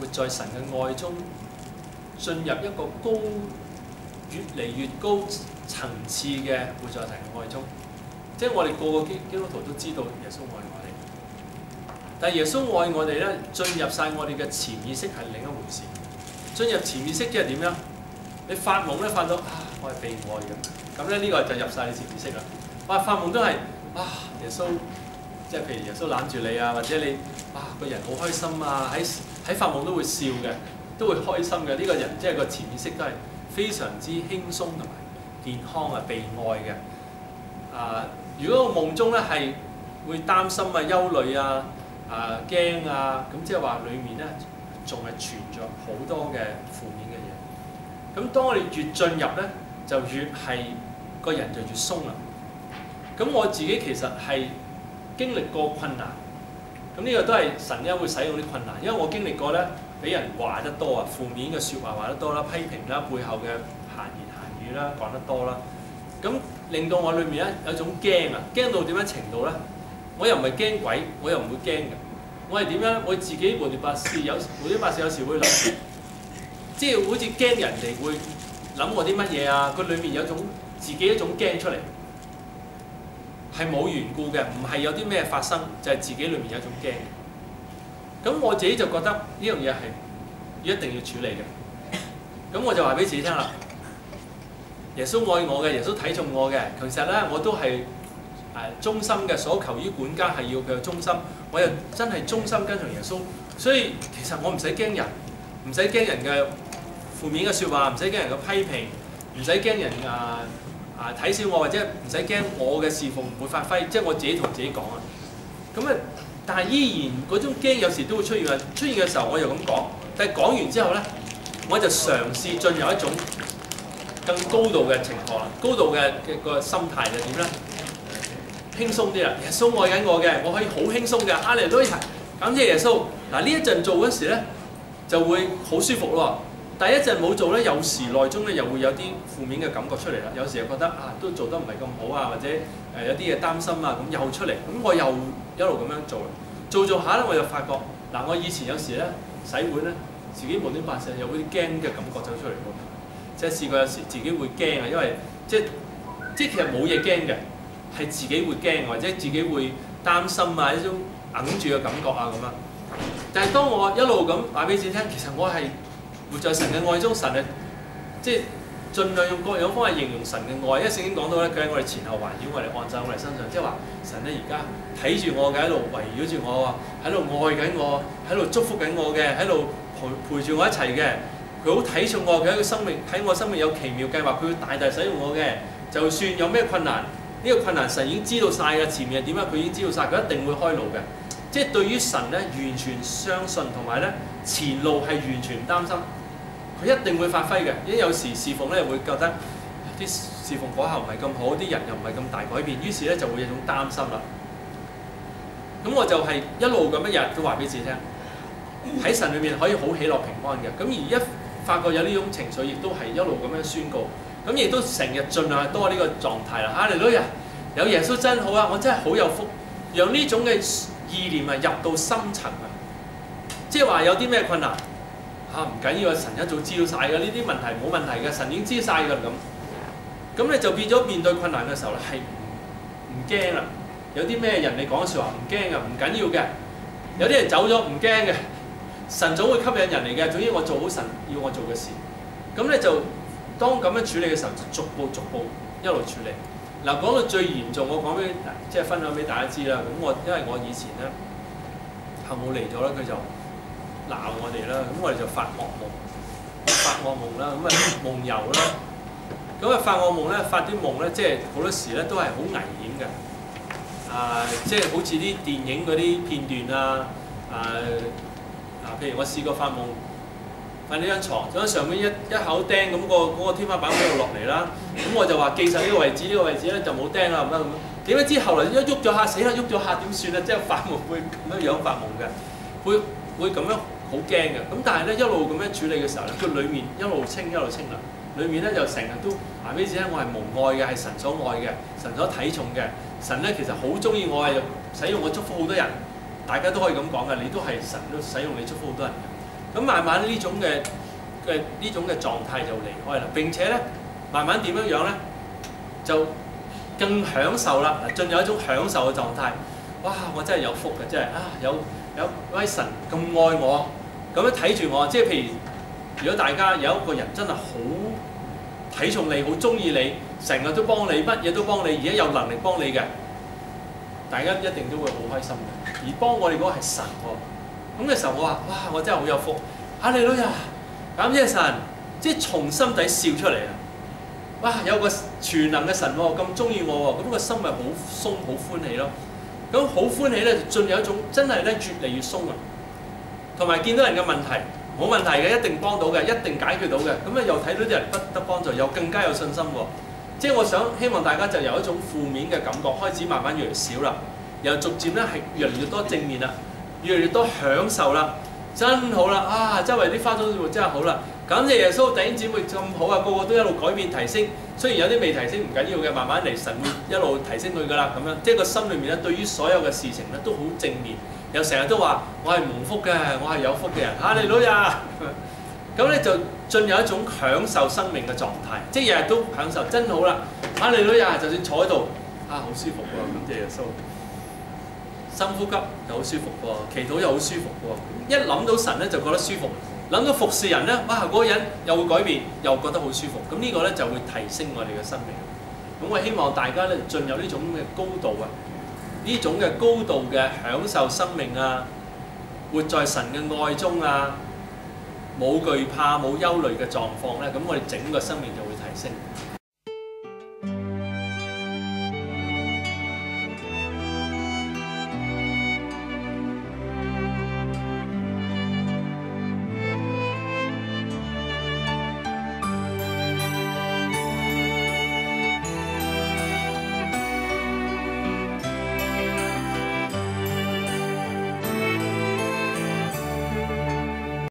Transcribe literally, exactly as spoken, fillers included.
活在神嘅愛中，進入一個高越嚟越高層次嘅活在神嘅愛中。即係我哋個個基基督徒都知道耶穌愛我哋，但係耶穌愛我哋咧，進入晒我哋嘅潛意識係另一回事。進入潛意識即係點樣？你發夢咧發到啊，我係被愛嘅，咁咧呢個就入晒你潛意識啦。哇！發夢都係啊，耶穌即係譬如耶穌攬住你啊，或者你啊個人好開心啊，喺喺發夢都會笑嘅，都會開心嘅。呢、這個人即係個潛意識都係非常之輕鬆同埋健康啊，被愛嘅。啊，如果個夢中咧係會擔心啊、憂慮啊、啊驚啊，咁即係話裡面咧仲係存在好多嘅負面嘅嘢。咁當我哋越進入咧，就越係個人就越鬆啦。咁我自己其實係經歷過困難，咁呢個都係神因會使用啲困難，因為我經歷過咧，俾人話得多啊，負面嘅説話話得多啦，批評啦，背後嘅閒言閒語啦講得多啦，咁令到我裏面咧有一種驚啊，驚到點樣程度咧？我又唔係驚鬼，我又唔會驚嘅，我係點樣？我自己胡亂百事，有胡亂百事有時會諗，即係好似驚人哋會諗我啲乜嘢啊，佢裏面有種自己一種驚出嚟。係冇緣故嘅，唔係有啲咩發生，就係、是、自己裏面有一種驚。咁我自己就覺得呢樣嘢係一定要處理嘅。咁我就話俾自己聽啦，耶穌愛我嘅，耶穌睇重我嘅。其實咧我都係誒忠心嘅，所求於管家係要佢嘅忠心。我又真係忠心跟從耶穌，所以其實我唔使驚人，唔使驚人嘅負面嘅説話，唔使驚人嘅批評，唔使驚人啊。啊！睇小我或者唔使驚我嘅侍奉唔會發揮，即係我自己同自己講啊。咁啊，但係依然嗰種驚有時都會出現啊。出現嘅時候我又咁講，但係講完之後咧，我就嘗試進入一種更高度嘅情況啦。高度嘅嘅個心態就點咧？輕鬆啲啦。耶穌愛緊我嘅，我可以好輕鬆嘅。哈利路亞，感謝耶穌。嗱呢一陣做嗰時咧，就會好舒服咯。第一陣冇做咧，有時內中咧又會有啲負面嘅感覺出嚟啦。有時又覺得啊，都做得唔係咁好啊，或者誒、呃、有啲嘢擔心啊，咁又出嚟。咁我又一路咁樣做，做做下咧，我就發覺嗱，我以前有時咧洗碗咧，自己無端白事，有啲驚嘅感覺走出嚟喎。即係試過有時自己會驚啊，因為即係即係其實冇嘢驚嘅，係自己會驚，或者自己會擔心啊，一種揞住嘅感覺啊咁啊。但係當我一路咁話俾自己聽，其實我係活在神嘅愛中，神係即係盡量用各樣方法形容神嘅愛。因為聖經講到咧，佢喺我哋前後環繞我哋，按手我哋身上，即係話神咧而家睇住我嘅，喺度圍繞住我，喺度愛緊我，喺度祝福緊我嘅，喺度陪陪住我一齊嘅。佢好睇重我，佢喺個生命喺我生命有奇妙計劃，佢會大大使用我嘅。就算有咩困難，呢、這個困難神已經知道晒㗎，前面係點樣佢已經知道晒，佢一定會開路嘅。即係對於神咧完全相信，同埋咧前路係完全唔擔心。佢一定會發揮嘅，因為有時侍奉咧會覺得啲侍奉果效唔係咁好，啲人又唔係咁大改變，於是咧就會有種擔心啦。咁我就係一路咁一日都話俾自己聽，喺神裏面可以好喜樂平安嘅。咁而一發覺有呢種情緒，亦都係一路咁樣宣告。咁亦都成日盡量係多呢個狀態啦。哈利路亞，有耶穌真好啊！我真係好有福，讓呢種嘅意念啊入到深層啊，即係話有啲咩困難。嚇唔緊要啊！神一早知道晒㗎，呢啲問題冇問題嘅，神已經知晒㗎啦咁。咁你就變咗面對困難嘅時候咧，係唔驚啦。有啲咩人你講嘅説話唔驚嘅，唔緊要嘅。有啲人走咗唔驚嘅，神總會吸引人嚟嘅。總之我做好神要我做嘅事。咁咧就當咁樣處理嘅時候，就逐步逐步一路處理。嗱，講到最嚴重，我講俾即係分享俾大家知啦。咁我因為我以前咧後母嚟咗啦，佢就鬧我哋啦，咁我哋就發惡夢，發惡夢啦，咁啊夢遊啦，咁啊發惡夢咧，發啲夢咧，即係好多時咧都係好危險嘅，啊，即係好似啲電影嗰啲片段啊，啊啊，譬如我試過發夢，瞓呢張床，將上面一一口釘咁、嗰個嗰、嗰個天花板嗰度落嚟啦，咁我就話記實呢個位置，呢、呢個位置咧就冇釘啦，咁樣咁，點解知後來一喐咗下，死啦，喐咗下點算啊？即係發夢會咁樣樣發夢嘅，會會咁樣。好驚嘅，咁但係咧一路咁樣處理嘅時候咧，佢裡面一路清一路清啦，裡面咧就成日都話俾你知咧，我係無愛嘅，係神所愛嘅，神所睇重嘅，神咧其實好中意我，係使用我祝福好多人，大家都可以咁講嘅，你都係神都使用你祝福好多人嘅， 咁慢慢呢種嘅嘅呢種嘅狀態就離開啦。並且咧，慢慢點樣樣咧，就更享受啦。嗱，進入一種享受嘅狀態。哇！我真係有福嘅，真係啊！有有位神咁愛我，咁樣睇住我。即係譬如，如果大家有一個人真係好睇重你，好中意你，成日都幫你，乜嘢都幫你，而家有能力幫你嘅，大家一定都會好開心嘅。而幫我哋嗰個係神喎，咁嘅時候我話：哇！我真係好有福，哈利路亞！感謝神，即係從心底笑出嚟啊！哇！有個全能嘅神喎，咁中意我喎，咁個心咪好鬆好歡喜咯。咁好歡喜咧，就進入一種真係咧越嚟越鬆啊！同埋見到人嘅問題冇問題嘅，一定幫到嘅，一定解決到嘅。咁啊又睇到啲人不得幫助，又更加有信心喎。即係我想希望大家就由一種負面嘅感覺開始慢慢越嚟越少啦，又逐漸咧係越嚟越多正面啦，越嚟越多享受啦，真好啦！啊，周圍啲花草樹木真係好啦，感謝耶穌，弟兄姊妹咁好啊，個個都一路改變提升。雖然有啲未提升唔緊要嘅，慢慢嚟神會一路提升佢噶啦，咁樣即係個心裏面咧對於所有嘅事情咧都好正面，又成日都話我係蒙福嘅，我係有福嘅人，哈利路亞！咁咧就進入一種享受生命嘅狀態，即係日日都享受，真好啦！哈利路亞！就算坐喺度啊，好舒服喎，感謝耶穌。深呼吸又好舒服喎，祈禱又好舒服喎。一諗到神咧就覺得舒服，諗到服侍人咧，哇！嗰個人又會改變，又覺得好舒服。咁呢個咧就會提升我哋嘅生命。咁我希望大家咧進入呢種嘅高度啊，呢種嘅高度嘅享受生命啊，活在神嘅愛中啊，冇懼怕冇憂慮嘅狀況咧，咁我哋整個生命就會提升。